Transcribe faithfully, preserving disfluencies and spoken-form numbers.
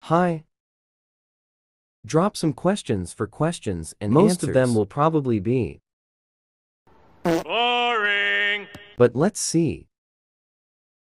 Hi. Drop some questions for questions and most of them will probably be boring. But let's see.